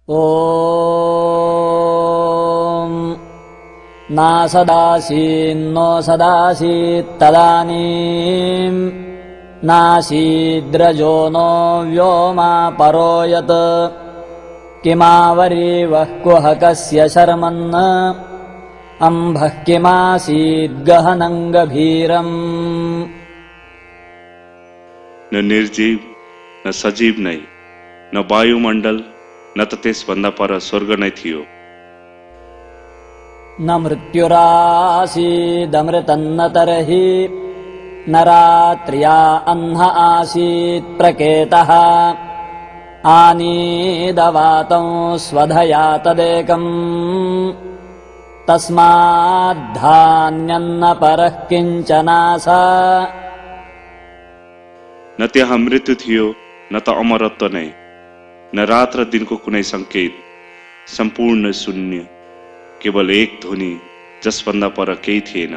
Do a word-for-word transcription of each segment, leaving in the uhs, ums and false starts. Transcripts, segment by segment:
ॐ ना सदासीन्नो सदासीत्तदानीं नासीद्रजो नो व्योमा परो यत् किमावरीवः कुहकस्य शर्मन् अम्भः किमासीद्गहनं गभीरम्। न निर्जीव न सजीव नै न वायुमण्डल न त त्यसभन्दा पर स्वर्ग नै थियो। न मृत्युरासीदमृतन्न तर्हि न रात्र्या अह्न आसीत् प्रकेतः आनीदवातं स्वधया तदेकम् तस्माद्धान्यन्न परः किञ्चनासा। न त्यहाँ मृत्यु थियो न त अमरत्व नै न रात र दिनको कुनै संकेत, सम्पूर्ण शून्य, केवल एक ध्वनि जसभन्दा पर केही थिएन।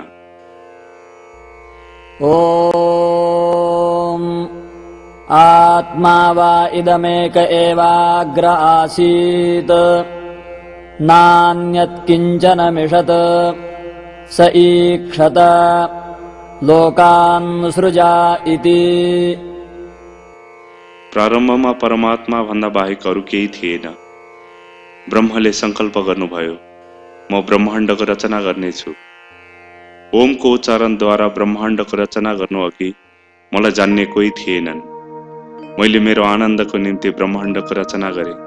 ओम आत्मा वा इदमेक एवाग्र आसीत् नान्यत् किञ्चन मिषत् स ईक्षत लोकान् सृजा इति। प्रारम्भमा परमात्मा भन्दा बाहेक अरू केही थिएन। ब्रह्मले संकल्प गर्नुभयो, म ब्रह्माण्डको रचना गर्नेछु। ओमको उच्चारणद्वारा ब्रह्माण्डको रचना गर्नु अघि मलाई जान्ने कोही थिएनन्। मैले मेरो आनन्दको निम्ति ब्रह्माण्डको रचना गरेँ।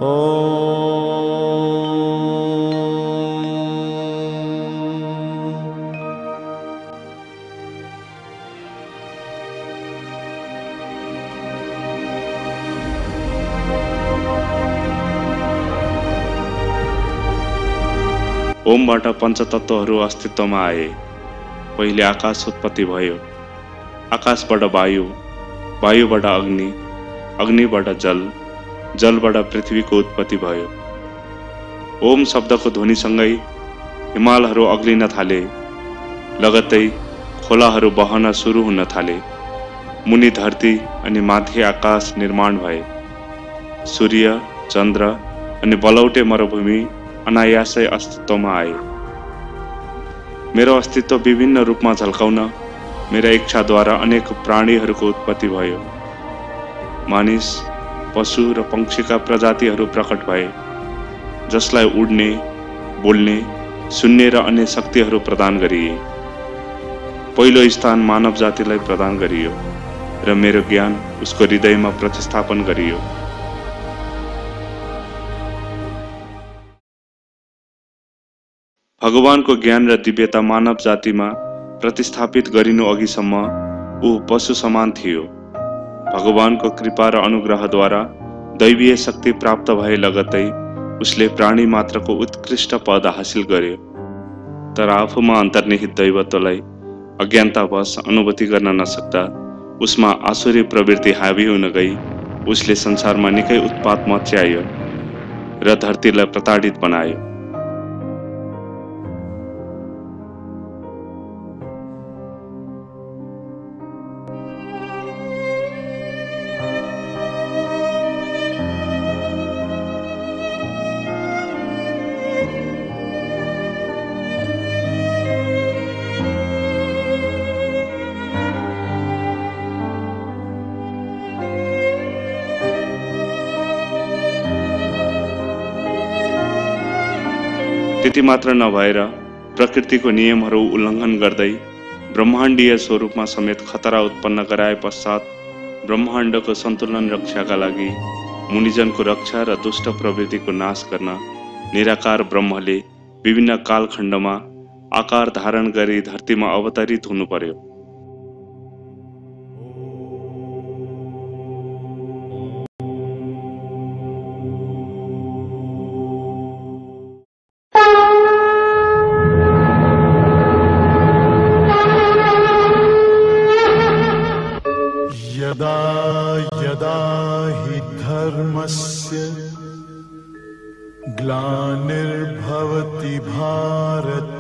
ओमबाट पञ्चतत्त्वहरू अस्तित्वमा आए। पहिले आकाश उत्पत्ति भयो, आकाशबाट वायु, वायुबाट अग्नि, अग्निबाट जल, जलबाट पृथ्वीको उत्पत्ति भयो। ओम शब्दको ध्वनिसँगै हिमालहरू अग्लिन थाले, लगत्तै खोलाहरू बहन सुरु हुन थाले। मुनि धरती अनि माथि आकाश निर्माण भए। सूर्य, चन्द्र अनि बलौटे मरुभूमि अनायासै अस्तित्वमा आए। मेरो अस्तित्व विभिन्न रूपमा झल्काउन मेरा इच्छाद्वारा अनेक प्राणीहरूको उत्पत्ति भयो। मानिस, पशु र पक्षीका प्रजातिहरू प्रकट भए, जसलाई उड्ने, बोल्ने, सुन्ने र अन्य शक्तिहरू प्रदान गरिए। पहिलो स्थान मानव जातिलाई प्रदान गरियो र मेरो ज्ञान उसको हृदयमा प्रतिस्थापन गरियो। भगवानको ज्ञान र दिव्यता मानव जातिमा प्रतिस्थापित गरिनु अघिसम्म ऊ पशु समान थियो। भगवानको कृपा र अनुग्रहद्वारा दैवीय शक्ति प्राप्त भए लगत्तै उसले प्राणी मात्रको उत्कृष्ट पद हासिल गर्यो। तर आफूमा अन्तर्निहित दैवत्वलाई अज्ञानतावश अनुभूति गर्न नसक्दा उसमा आसुरी प्रवृत्ति हावी हुन गई उसले संसारमा निकै उत्पात मच्यायो र धरतीलाई प्रताडित बनायो। त्यति मात्र नभएर प्रकृतिको नियमहरू उल्लङ्घन गर्दै ब्रह्माण्डीय स्वरूपमा समेत खतरा उत्पन्न गराए पश्चात ब्रह्माण्डको सन्तुलन रक्षाका लागि मुनिजनको रक्षा र दुष्ट प्रवृत्तिको नाश गर्न निराकार ब्रह्मले विभिन्न कालखण्डमा आकार धारण गरी धरतीमा अवतरित हुनु पर्यो। यदा यदा हि धर्मस्य ग्लानिर्भवति भारत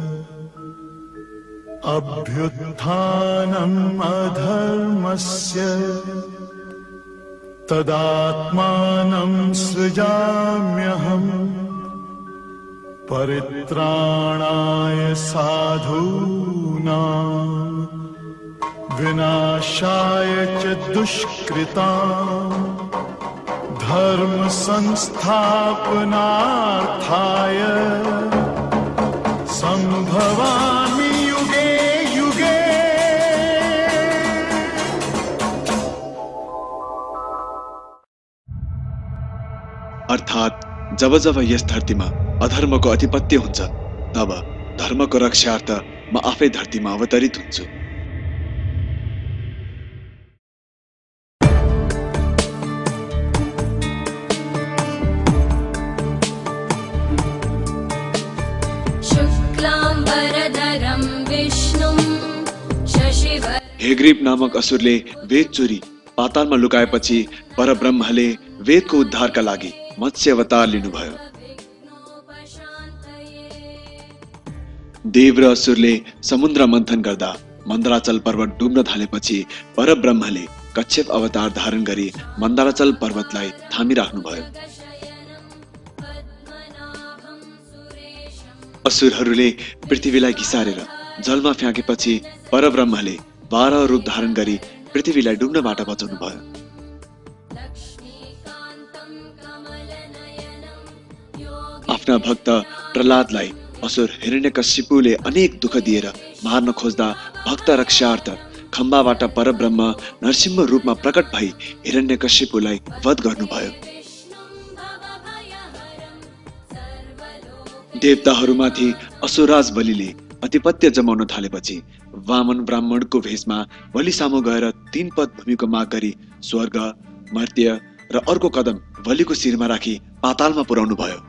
अभ्युत्थानम् अधर्मस्य तदात्मानं सृजति संसृजाम्यहम् परित्राणाय साधूनां विनाशाय च दुष्कृतां धर्म संस्थापनार्थाय संभवामि युगे युगे। अर्थात जब जब यस धरतीमा अधर्मको अधिपत्य हुन्छ तब धर्मको रक्षार्थ म आफै धरतीमा अवतरित हुन्छु। हेग्रीब नामक असुरले वेद चोरी पातालमा लुकाएपछि परब्रह्मले वेदको उद्धारका लागि मत्स्य अवतार लिनुभयो। देव र असुरले समुद्र मन्थन गर्दा मन्दराचल पर्वत डुब्न थालेपछि परब्रह्मले कच्छप अवतार धारण गरी मन्दराचल पर्वतलाई थामिराख्नुभयो। असुरहरूले पृथ्वीलाई घिसारेर जलमा फ्याँकेपछि परब्रह्मले बाह्र रूप धारण गरी पृथ्वीलाई डुब्नबाट बचाउनु भयो। आफ्ना भक्त प्रहलादलाई असुर हिरण्यकशिपुले अनेक दुःख दिएर मार्न खोज्दा भक्त रक्षार्थ खम्बाबाट परब्रह्म नरसिंह रूपमा प्रकट भई हिरण्यकशिपुलाई वध गर्नुभयो। देवताहरूमाथि असुरराज बलिले अधिपत्य जमाउन थालेपछि वामन ब्राह्मणको भेषमा बलि सामु गएर तीन पद भूमिको माग गरी स्वर्ग, मर्त्य र अर्को कदम बलिको शिरमा राखी पातालमा पुर्याउनु भयो।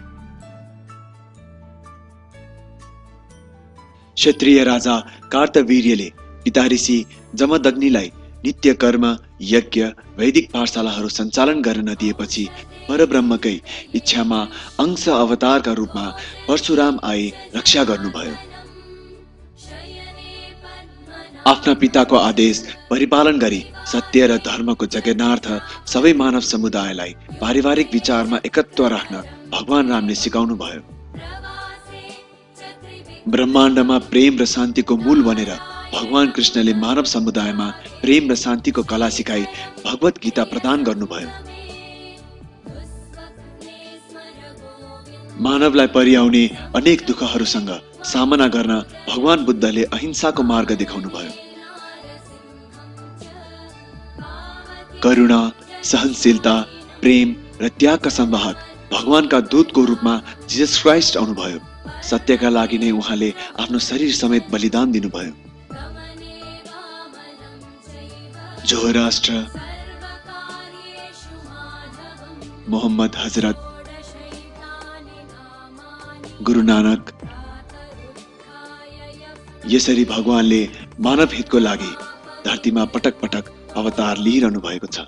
क्षत्रिय राजा कार्तवीर्यले पिता ऋषि जमदग्निलाई नित्य कर्म, यज्ञ, वैदिक पाठशालाहरू सञ्चालन गर्न नदिएपछि परब्रह्मकै इच्छामा अंश अवतारका रूपमा परशुराम आए रक्षा गर्नुभयो। आफ्ना पिताको आदेश परिपालन गरी सत्य र धर्मको जगेर्नार्थ सबै मानव समुदायलाई पारिवारिक विचारमा एकत्व राख्न भगवान रामले सिकाउनु भयो। ब्रह्माण्डमा प्रेम र शान्तिको मूल बनेर भगवान कृष्णले मानव समुदायमा प्रेम र शान्तिको कला सिकाई भगवत गीता प्रदान गर्नुभयो। मानवलाई परिआउने अनेक दुःखहरूसँग सामना गर्न भगवान बुद्धले अहिंसाको मार्ग देखाउनुभयो। करुणा, सहनशीलता, प्रेम र त्यागका संवाहक भगवानका दूतको रूपमा जीसस क्राइस्ट आउनुभयो। सत्यका लागि नै उहाँले आफ्नो शरीर समेत बलिदान दिनुभयो। जोहराष्ट्र, मोहम्मद हजरत, गुरु नानक, यसरी भगवानले मानव हितको लागि धरतीमा पटक पटक अवतार लिइरहनु भएको छ।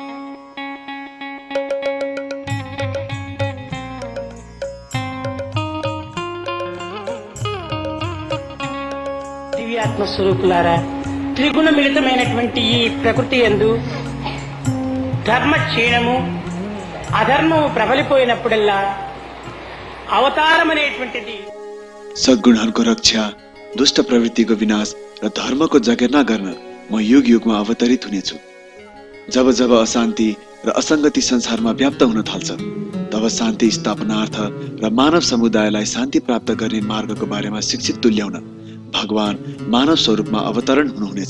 దివ్యాత్మ స్వరూపులారా, త్రిగుణ మిళితమైనటువంటి ఈ ప్రకృతి యందు ధర్మ క్షీణము, అధర్మము ప్రబలిపోయినప్పుడల్లా అవతారం అనేటువంటిది सद्गुणहरूको रक्षा, दुष्ट प्रवृत्तिको विनाश र धर्मको जगेर्ना गर्न म युग युगमा अवतरित हुनेछु। जब जब अशान्ति र असंगति संसारमा व्याप्त हुन थाल्छ तब शान्ति स्थापनार्थ र मानव समुदायलाई शान्ति प्राप्त गर्ने मार्गको बारेमा शिक्षित तुल्याउन भगवान मानव स्वरूपमा अवतरण हुनुहुनेछ।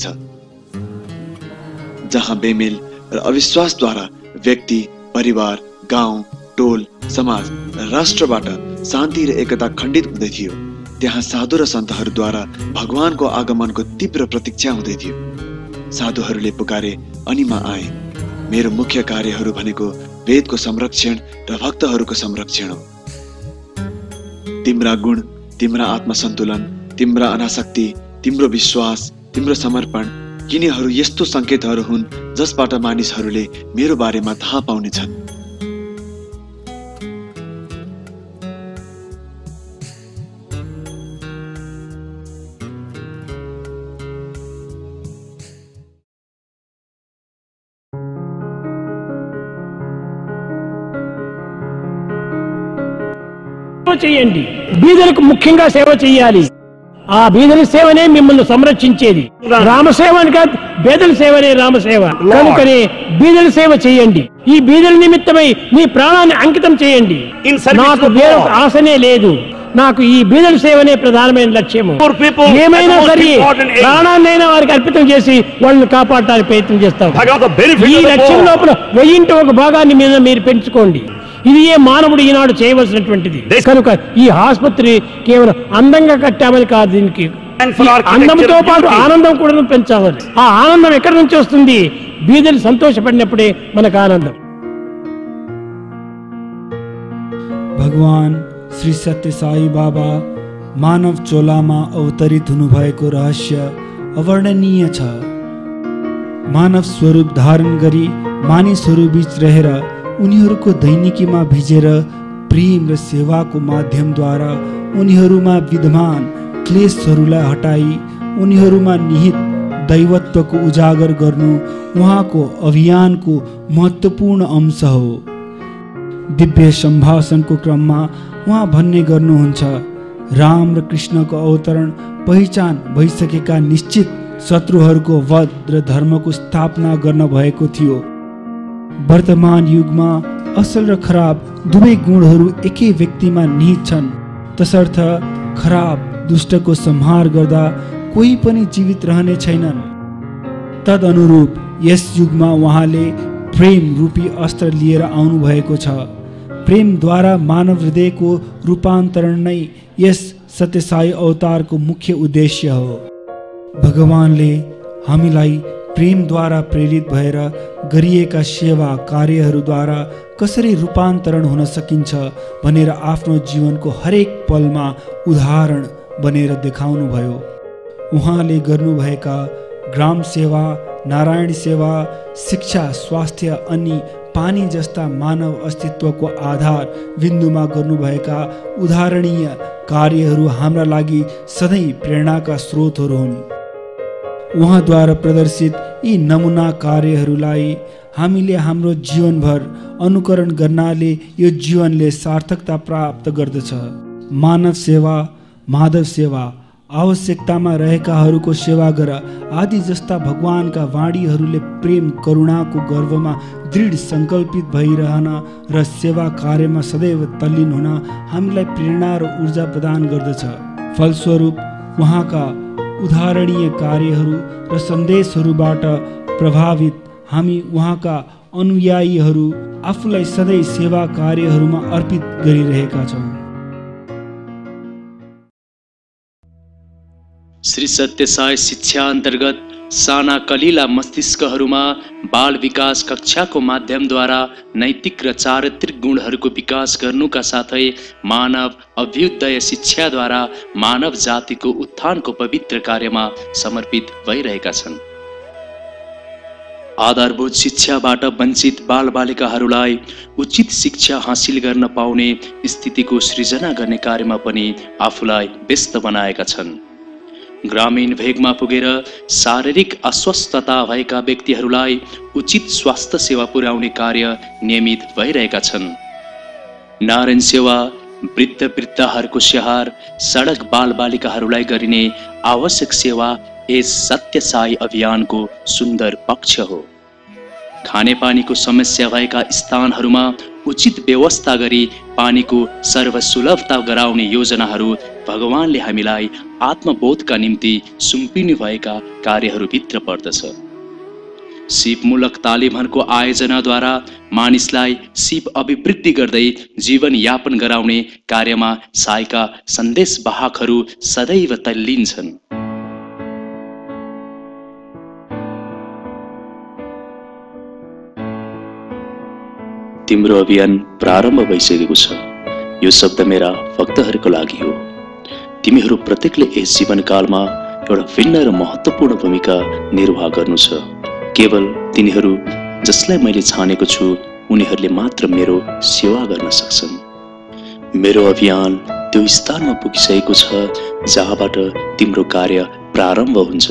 जहाँ बेमेल र अविश्वासद्वारा व्यक्ति, परिवार, गाउँ, टोल, समाज र राष्ट्रबाट शान्ति र एकता खण्डित हुँदै थियो, त्यहाँ साधु र सन्तहरूद्वारा भगवानको आगमनको तीव्र प्रतीक्षा हुँदै थियो। साधुहरूले पुकारे अनि म आए। मेरो मुख्य कार्यहरू भनेको वेदको संरक्षण र भक्तहरूको संरक्षण हो। तिम्रा गुण, तिम्रा आत्मसन्तुलन, तिम्रा अनासक्ति, तिम्रो विश्वास, तिम्रो समर्पण, यिनीहरू यस्तो संकेतहरू हुन् जसबाट मानिसहरूले मेरो बारेमा थाहा पाउनेछन्। చేయండి. బీదలకు ముఖ్యంగా సేవ చేయాలి. ఆ బీదల సేవనే మిమ్మల్ని సంరక్షించేది. రామసేవ అని కాదు, బీదల సేవనే రామసేవ. కనుకనే బీదల సేవ చేయండి. ఈ బీదల నిమిత్తమై మీ ప్రాణాన్ని అంకితం చేయండి. నాకు వేరే ఆశనే లేదు. నాకు ఈ బీదల సేవనే ప్రధానమైన లక్ష్యము. ఏమైనా సరే ప్రాణాన్నైనా వారికి అర్పితం చేసి వాళ్ళని కాపాడటానికి ప్రయత్నం చేస్తాం. ఈ లక్ష్యం లోపల వెయ్యింటి ఒక భాగాన్ని మీద మీరు పెంచుకోండి. ఇది ఏ మానవుడు ఈనాడు చేయవలసినటువంటిది. కనుక ఈ ఆసుపత్రి కేవలం అందంగా కట్టామని కాదు, దీనికి అందంతో పాటు ఆనందం కూడా పెంచాలి. ఆ ఆనందం ఎక్కడి నుంచి వస్తుంది? బీదలు సంతోషపడినప్పుడే మనకు ఆనందం. भगवान श्री सत्य साई बाबा मानव चोलामा अवतरित हुनुभएको रहस्य अवर्णनीय छ। मानव स्वरूप धारण गरी मानिसहरू बीच रहेर उनीहरूको दैनिकीमा भिजेर प्रेम र सेवाको माध्यमद्वारा उनीहरूमा विद्यमान क्लेशहरूलाई हटाई उनीहरूमा निहित दैवत्वको उजागर गर्नु उहाँको अभियानको महत्त्वपूर्ण अंश हो। दिव्य सम्भाषणको क्रममा उहाँ भन्ने गर्नुहुन्छ, राम र कृष्णको अवतरण पहिचान भइसकेका निश्चित शत्रुहरूको वध र धर्मको स्थापना गर्न भएको थियो। वर्तमान युगमा असल र खराब दुवै गुणहरू एकै व्यक्तिमा निहित छन्। तसर्थ खराब दुष्टको संहार गर्दा कोही पनि जीवित रहने छैनन्। तदनुरूप यस युगमा उहाँले प्रेम रूपी अस्त्र लिएर आउनु भएको छ। प्रेमद्वारा मानव हृदयको रूपान्तरण नै यस सत्य साई अवतारको मुख्य उद्देश्य हो। भगवानले हामीलाई प्रेमद्वारा प्रेरित भएर गरिएका सेवा कार्यहरूद्वारा कसरी रूपान्तरण हुन सकिन्छ भनेर आफ्नो जीवनको हरेक पलमा उदाहरण बनेर देखाउनु भयो। उहाँले गर्नुभएका ग्राम सेवा, नारायण सेवा, शिक्षा, स्वास्थ्य अनि पानी जस्ता मानव अस्तित्वको आधार बिन्दुमा गर्नुभएका उदाहरणीय कार्यहरू हाम्रा लागि सधैँ प्रेरणाका स्रोतहरू हुन्। उहाँद्वारा प्रदर्शित यी नमुना कार्यहरूलाई हामीले हाम्रो जीवनभर अनुकरण गर्नाले यो जीवनले सार्थकता प्राप्त गर्दछ। मानव सेवा, माधव सेवा, आवश्यकतामा रहेकाहरूको सेवा गर आदि जस्ता भगवानका वाणीहरूले प्रेम करुणाको गर्वमा दृढ सङ्कल्पित भइरहन र सेवा कार्यमा सदैव तल्लीन हुन हामीलाई प्रेरणा र ऊर्जा प्रदान गर्दछ। फलस्वरूप उहाँका उदाहरणीय कार्यहरू र सन्देशहरूबाट प्रभावित हामी उहाँका अनुयायीहरू आफूलाई सधैँ सेवा कार्यहरूमा अर्पित गरिरहेका छौँ। श्री सत्य साई शिक्षा अन्तर्गत साना कलिला मस्तिष्कहरूमा बाल विकास कक्षाको माध्यमद्वारा नैतिक र चारित्रिक गुणहरूको विकास गर्नुका साथै मानव अभ्युदय शिक्षाद्वारा मानव जातिको उत्थानको पवित्र कार्यमा समर्पित भइरहेका छन्। आधारभूत शिक्षाबाट वञ्चित बालबालिकाहरूलाई उचित शिक्षा हासिल गर्न पाउने स्थितिको सृजना गर्ने कार्यमा पनि आफूलाई व्यस्त बनाएका छन्। ग्रामीण भेगमा पुगेर शारीरिक अस्वस्थता भएका व्यक्तिहरूलाई उचित स्वास्थ्य सेवा पुर्याउने कार्य नियमित भइरहेका छन्। नारायण सेवा, वृद्ध वृद्धाहरूको स्याहार, सडक बालबालिकाहरूलाई गरिने आवश्यक सेवा यस सत्य साई अभियानको सुन्दर पक्ष हो। खानेपानीको समस्या भएका स्थानहरूमा उचित व्यवस्था गरी पानीको सर्वसुलभता गराउने योजनाहरू भगवानले हामीलाई आत्मबोधका निम्ति सुम्पिनु भएका कार्यहरूभित्र पर्दछ। सिपमूलक तालिमहरूको आयोजनाद्वारा मानिसलाई सिप अभिवृद्धि गर्दै जीवनयापन गराउने कार्यमा साईका सन्देशवाहकहरू सदैव तल्लीन छन्। तिम्रो अभियान प्रारम्भ भइसकेको छ। यो शब्द मेरा भक्तहरूको लागि हो। तिमीहरू प्रत्येकले यस जीवनकालमा एउटा भिन्न र महत्त्वपूर्ण भूमिका निर्वाह गर्नु छ। केवल तिनीहरू जसलाई मैले छानेको छु उनीहरूले मात्र मेरो सेवा गर्न सक्छन्। मेरो अभियान त्यो स्थानमा पुगिसकेको छ जहाँबाट तिम्रो कार्य प्रारम्भ हुन्छ।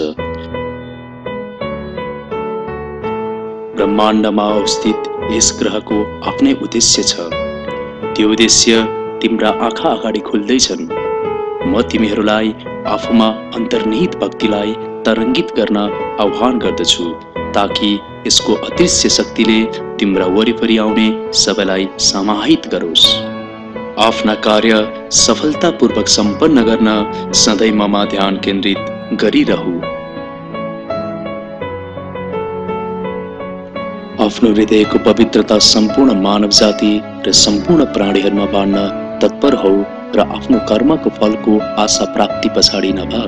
ब्रह्माण्डमा अवस्थित यस ग्रहको आफ्नै उद्देश्य छ। त्यो उद्देश्य तिम्रा आँखा अगाडि खुल्दैछन्। म तिमीहरूलाई आफूमा अन्तर्निहित भक्तिलाई तरङ्गित गर्न आह्वान गर्दछु, ताकि यसको अदृश्य शक्तिले तिम्रा वरिपरि आउने सबैलाई समाहित गरोस्। आफ्ना कार्य सफलतापूर्वक सम्पन्न गर्न सधैँ ममा ध्यान केन्द्रित गरिरहु। आफ्नो हृदयको पवित्रता सम्पूर्ण मानव जाति र सम्पूर्ण प्राणीहरूमा बाँड्न तत्पर हौ र आफ्नो कर्मको फलको आशा प्राप्ति पछाडि नभाग।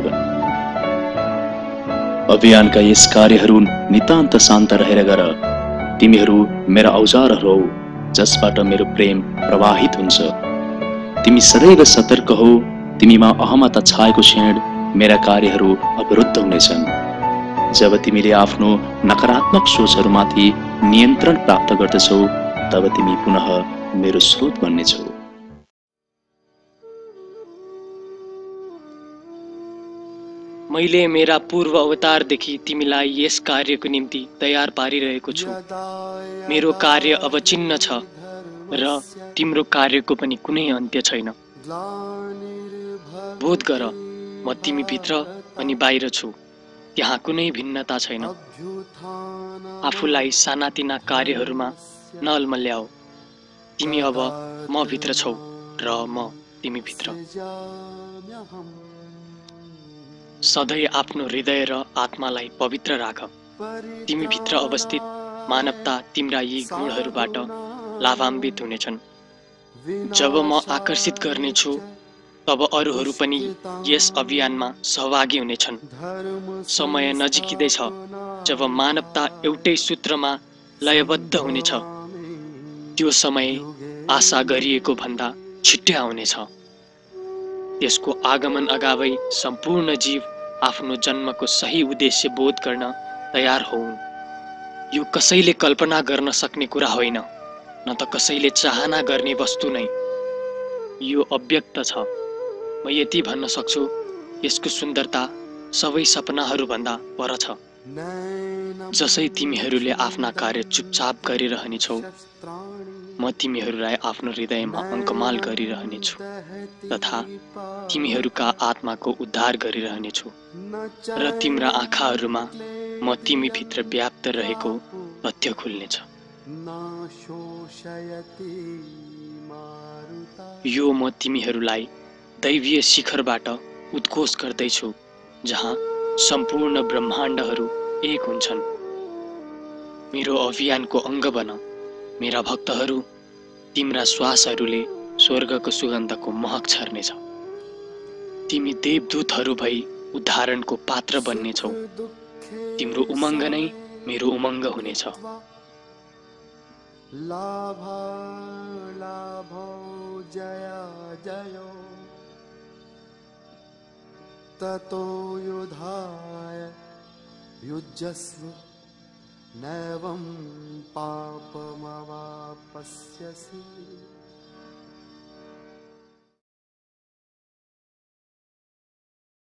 अभियानका यस कार्यहरू नितान्त शान्त रहेर गर। तिमीहरू मेरा औजारहरू हौ, जसबाट मेरो प्रेम प्रवाहित हुन्छ। तिमी सदैव सतर्क हौ। तिमीमा अहमता छाएको क्षण मेरा कार्यहरू अवरुद्ध हुनेछन्। जब तिमीले आफ्नो नकारात्मक सोचहरूमाथि नियन्त्रण प्राप्त गर्दछौ, तब तिमी पुनः मेरो स्रोत बन्नेछौ। मैले मेरा पूर्व अवतारदेखि तिमीलाई यस कार्यको निम्ति तयार पारिरहेको छु। मेरो कार्य अब चिन्ह छ र तिम्रो कार्यको पनि कुनै अन्त्य छैन। बोध गर, म तिमी भित्र अनि बाहिर छु, त्यहाँ कुनै भिन्नता छैन। आफूलाई सानातिना कार्यहरूमा नअल्मल्याऊ। तिमी अब म भित्र छौ र म तिमी भित्र। सधैँ आफ्नो हृदय र आत्मालाई पवित्र राख। तिमी भित्र अवस्थित मानवता तिम्रा यी गुणहरूबाट लाभान्वित हुनेछन्। जब म आकर्षित गर्नेछु, तब अरूहरू पनि यस अभियानमा सहभागी हुनेछन्। समय नजिकिँदैछ जब मानवता एउटै सूत्रमा लयबद्ध हुनेछ। त्यो समय आशा गरिएको भन्दा छिट्टै आउनेछ। त्यसको आगमन अगावै सम्पूर्ण जीव आफ्नो जन्मको सही उद्देश्य बोध गर्न तयार होउन्। यो कसैले कल्पना गर्न सक्ने कुरा होइन, न त कसैले चाहना गर्ने वस्तु नै। यो अव्यक्त छ। म यति भन्न सक्छु, यसको सुन्दरता सबै सपनाहरूभन्दा पर छ। जसै तिमीहरूले आफ्ना कार्य चुपचाप गरिरहनेछौ, म तिमीहरूलाई आफ्नो हृदयमा अङ्कमाल गरिरहनेछु तथा तिमीहरूका आत्माको उद्धार गरिरहनेछु र तिम्रा आँखाहरूमा म तिमी भित्र व्याप्त रहेको तथ्य खुल्नेछ। यो म तिमीहरूलाई दैवीय शिखरबाट उद्घोष गर्दैछु, जहाँ सम्पूर्ण ब्रह्माण्डहरू एक हुन्छन्। मेरो अभियानको अङ्ग बन। मेरा भक्तहरू, तिम्रा श्वासहरूले स्वर्गको सुगन्धको महक छर्नेछ। तिमी देवदूतहरू भई उद्धारणको पात्र बन्नेछौ। तिम्रो उमङ्ग नै मेरो उमङ्ग हुनेछ। लाभा लाभो जय जयो ततो युधाय युजस्व नैवं पापमवापस्यसि।